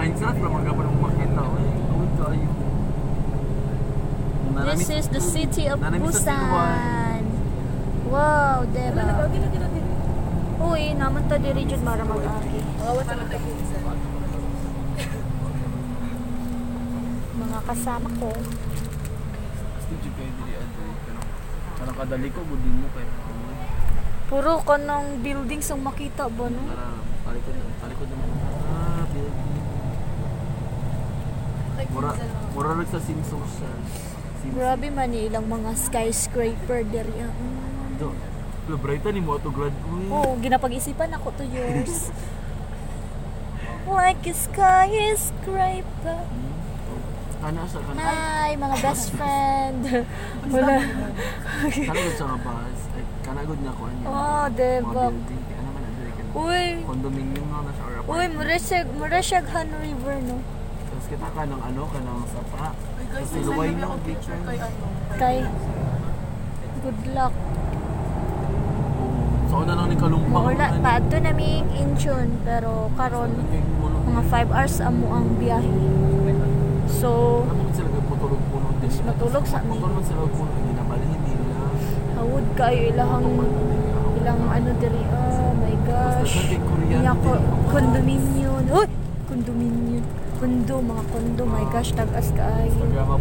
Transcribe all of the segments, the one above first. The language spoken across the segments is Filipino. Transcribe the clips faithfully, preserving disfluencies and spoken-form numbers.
mindset lang mga mong makita. Good kayo. This is the city of Busan. Wow, diba? Uy, naman ta diri jud mara mag-agi. Mga kasama ko. Studio kayo diri adto. Kana kadali ko budin mo kay. Puro kanang buildings ang makita ba no? Talikod, talikod naman. Ah, building. Mura, mura rin sa Simpsons siya. Grabe man eh, ilang mga skyscraper diri. Ah. Do. Lo brighta ni mo to grad. Oo, ginapag-isipan ako to yours. Like a skyscraper. Kana sa kana. Hi, mga best friend. Wala. Kana gud sa bus. Kana gud na ko niya. Oh, diba? Ano man diri kan. Uy. Condominium na sa apartment. Uy, murasag, murasag Han River no. Tapos kita ka ng ano, ka ng sapa. Kasi luway na ang picture. Kay good luck. So, na lang ni Kalumpang. Wala, pa ito naming inchon, pero karon mga five hours amo ang biyahe. So, ano sila nagputulog puno din? matulog sa amin. Matulog sila puno, ginabalihin nila. Hawod kayo ilang ilang ano diri. Oh my gosh. Iya ko condominium. Uy, condominium. Kondo, mga kondo. My gosh, tagas kaayo.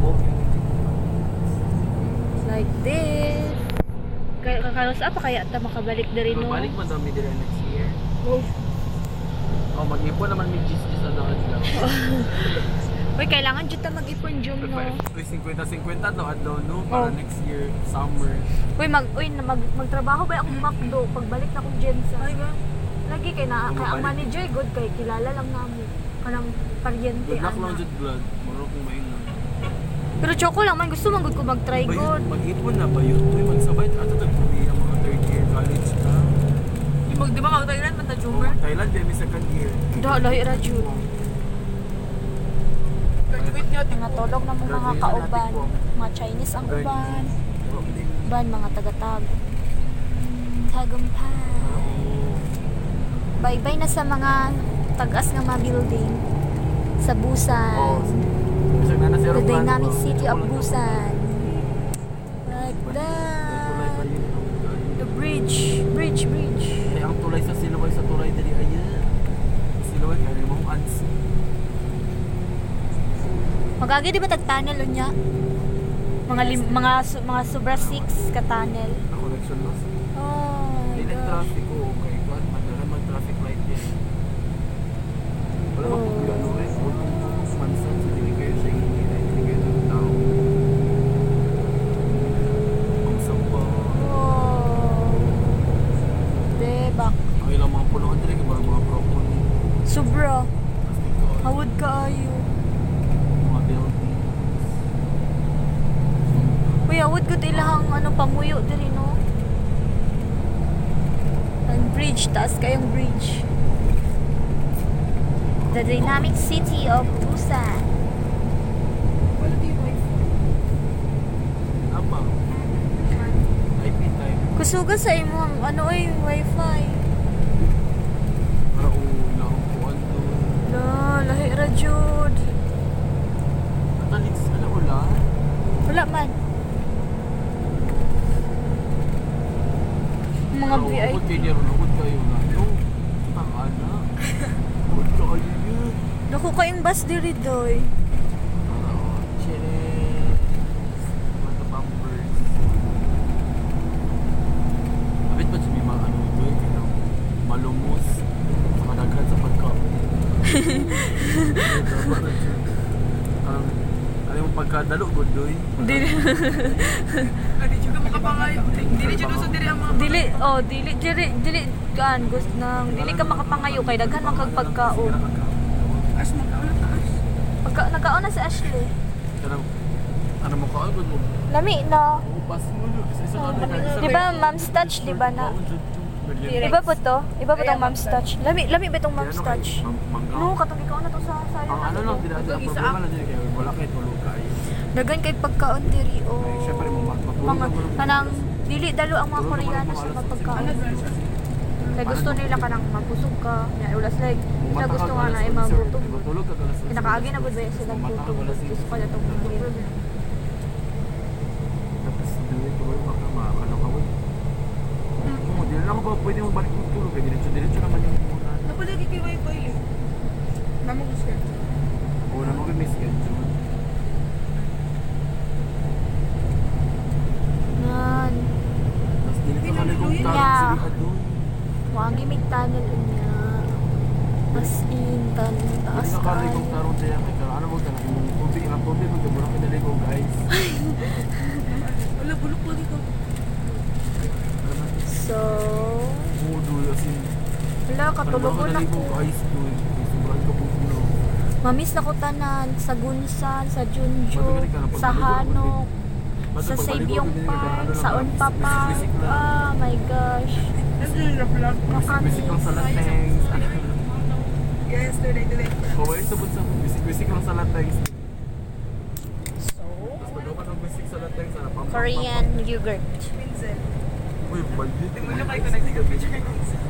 Like this. Kaya kakalos apa kaya ta makabalik diri no? Balik man daw mi diri next year. Oh. Oh, mag-ipon naman mi gis-gis na daw sila. Uy, kailangan jud ta mag-ipon jud no. Uy, fifty fifty no adlaw no para Oh. next year summer. Uy, mag uy na mag magtrabaho ba akong McDo pagbalik na akong Jensa. Ay ba? Lagi kay na kay ang manager good kay kilala lang namo. Kanang paryente Good luck ana. lang jud blood. Muro kung maingon. Pero choco lang man gusto man gud ko mag-try good. Mag-ipon na ba yun? Uy, magsabay ato tag Korea mga third year college na. Di mag di ba ka Thailand man ta Jumber? Oh, Thailand din may second year. Da lahi ra jud. Graduate niya Mga tulog na mga, mga kauban, mga Chinese ang uban. Ban mga taga-tag. Tagumpay. Bye-bye na sa mga tagas nga mga building sa Busan. The dynamic city of Busan. Like that. The bridge, bridge, bridge. Ay, ang tulay sa Silaway sa tulay dali ayan. Silaway kaya mo ansi. Magagi di ba tag-tunnel unya? Mga lim, mga su, mga sobra six ka tunnel. Ang connection loss. Oh my Dili God. traffic ko kay kwan madala mag traffic light din. Wala ko kuya no eh. Mansan sa dili kayo sa hindi dili kayo ng tao. Ang samba. Oh. Diba? Ang ilang mga punuan dili kay mga propon. Sobra. Hawad ka ayo. Mga building. Uy, hawad ko ilahang ano pamuyo diri no. Ang bridge, taas kayong bridge. The dynamic city of Busan. Wala di wifi. Apa? I P time. Kusuga sa imo ang ano ay wifi. Para una ang kuan to. La, lahi ra jud. Natalit sa ulan. Wala man. Mga V I P. Huwag kayo niya ron. Huwag kayo na. No. Taka na. Huwag kayo yun. Naku kayong bus diri doy. Para o. Cheers. Mga pampers. Abit ba sabi mga ano ito eh. Kaya malumos. Saka daghan sa pagkaon. Ang ano yung pagkadalo good doy. Dili. Adi juga makapangayo. Dili jud sa diri ang mga Dili, oh, dili dili dili kan gusto nang dili ka makapangayo kay daghan man kag pagkaon. as makaula taas. Pagka nagkaon na si Ashley. Pero ano mo kaon good mo? Lami na. Upas mo no. Isa isa ka. Di ba mom's touch, di ba na? Iba po to? Iba po tong mom's touch? Lami, lami ba tong mom's touch? No, katong ikaw na to sa sayo Ang na ano to. lang, tidak ang problema lang dito kayo. Wala kayo tulog kayo. Daghan kay pagkaon diri o. Ay, syempre mo Mga kanang dili dalo ang mga Koreano sa mga pagkaon. Kaya gusto nila ka nang magkusog ka. Kaya ulas like, sila Mata gusto ka, nga na alas imagutom. onse, tulog ka, alas onse. Kinakaagi na gud ba sila Mata ka, gutom. alas Gusto onse. ko na itong mga Tapos duwi ko ba baka makakalakawin. Oo, di na ako ba pwede mong balik ng tulog. Kaya diretso-diretso naman yung mga. Napalagi kay wifi eh. Mama ko sir. Oo, na mag-miss schedule. Nan. Tapos dili ka maligong Yeah. tarong sila ka doon. Wagi may tunnel niya. As in, tunnel Hindi taas ka kaligong kayo. tarong tayo. Kaya ano mo ka na, yung tubig, ang tubig, magkaburang kinaligo guys. Wala, bulok po dito. So, Oo, duwi, as in. wala, katulugon Parang ako. mga guys, duwi. Sobrang kabukulo. Mamiss na ko tanan sa Gunsan, sa Junju, sa Hanok, sa Sabyong Park, sa Unpa Park. Oh my gosh. Ano yung na-vlog? Bisik-bisik lang sa latengs. Yesterday, today. Kawai sabot sa bisik-bisik lang sa latengs. So, Tapos pag ako ng bisik sa latengs, ano, pam- pam- Korean yogurt. Vincent. pam- Uy, balit. Tingnan nyo kayo kung nagtiga-picture kayo.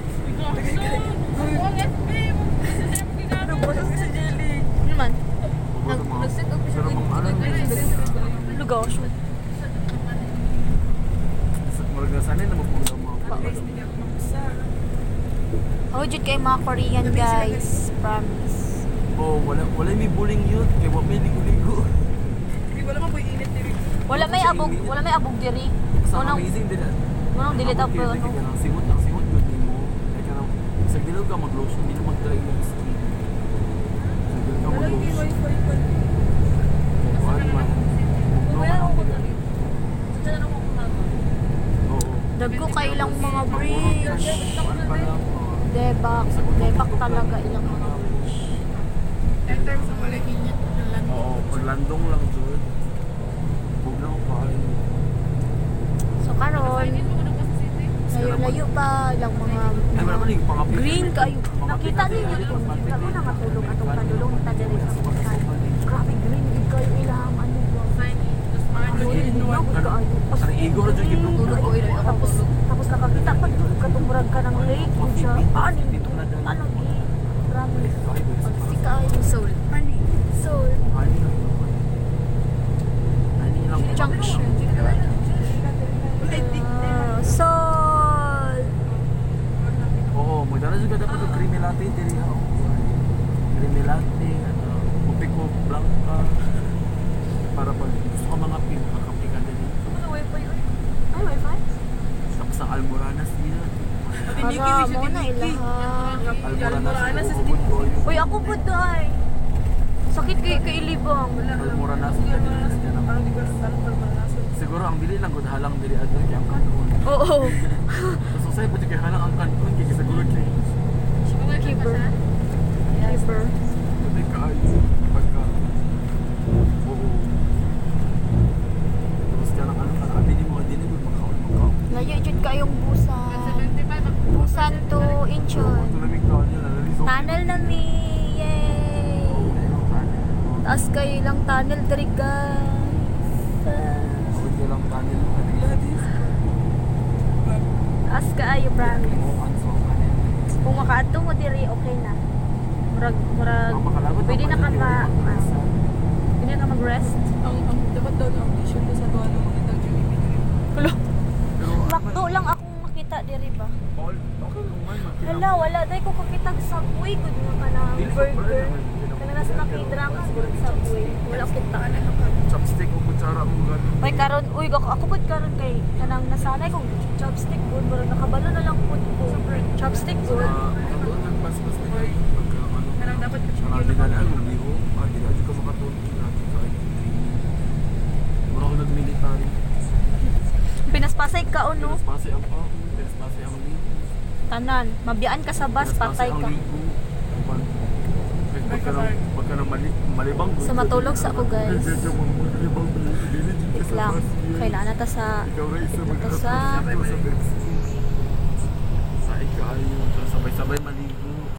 Ano po sa si Jelly? Ano man? Huwag sa mga- Nag-set up siya. Pero mga ano, Lugaw. murag na sanay na magpulang mga Guys, hindi ako makusa. Oh, jud kay mga Korean guys. Promise. Oh, wala wala may bullying yun. Kaya wala may ligo-ligo. Hindi wala mo po yung init diri. Wala may abog, wala may abog diri. Sa Unang, amazing din. unang dili daw Kaya pero kaya ano. lang simot lang simot yun din mo. Kaya ka lang sa gilid ka mag-lotion, hindi na mag-dry yung skin. Sa gilid ka Wala yung mag-lotion. wifi pa. Kuhaan man. Wala ako dali. Oo. Dagko kay ilang mga bridge. Kuhaan pa lang. oh. Debak, debak talaga ilang mga bridge. Ten times ang wala init. Oo, paglandong lang doon. Huwag na ako kain. So karon, layo-layo pa ilang mga Ay, wala man yung pangapit. green kayo. Nakita ninyo kung kita mo na matulog atong padulong ta diri sa Busan. Grabe green gid kayo ilang ano ba. Ano, igo na dyan yung tulog ko. Tapos tapos nakakita pa katungurag ka ng lake yun siya. Ano ano gi? Grabe. Pagsika ay soul. Ani. Soul Ani lang. Ani lang. junction. Ah, soul. Oo, magdala juga dapat yung creamy latte diri ako. Creamy latte, ano, kopi ko blanca. Para pag gusto ka mga pin, kakapi ka din. Ano wifi yun? Ay, wifi? Tapos ang almoranas nila. Para mo na ilaha. Almoranas ko ubod ko yung Uy, ako po ay. Sakit kay kay libang. almoranas nila nila na dyan Parang ako. di ko alam paano palmanaso. Siguro ang dili lang gud halang diri adto kay ang kanon. Oo. So say pati kay halang ang kanon kay siguro kay Keeper. Keeper. pati kaayo pagka. Oo. Tapos ka lang ano ka abi ni mo dili gud makaon makaon. Layo jud kayong Busan. Busan to Incheon. Tulamig ka niya na resort. Tunnel na mi. Yay. Oo, ayun, tunnel. Taas kayo ilang tunnel diri guys. Sige lang tunnel mo kanina. Taas kaayo promise. Oo, cancel tunnel. Kung makaadto mo diri okay na. Murag murag Ang makalabot pwede na ka ma ang pwede na ka mag-rest. Ang ang dapat daw ang audition ko sa tuwa ng mga tag Jollibee diri. Hello. Pero Makdo lang akong makita diri ba. all okay lang man. magkita- Hala, wala dai ko kakitag subway gud nga kana Dili ko pala burger. naman, hindi naman. Kana nasa nakidrama gud subway. Wala kita. Chopstick o kutsara mo gano'n. Uy karon, uy ako ako pud karon kay kanang nasanay kong chopstick gud murag nakabalo na lang pud ko. Chopstick gud. Ah, doon nagpas-pas na kayo. Pagka ano. Karang dapat Sarang din na lang, liho. Ah, di na ka makatulog. Lagi ka ay mura ko nag-military. Pinaspasay ka uno. Pinaspasi ang pa. Pinaspasi ang liho. Tanan, mabiyaan ka sa bus patay ka. Pagka nang pagka nang mali, malibang. Sa matulog sa ako guys. Malibang. Wait lang. Kailangan na ta sa Ikaw rin isa Ito magkakasya sa- sa next. Sa ikaw, sabay-sabay maligo.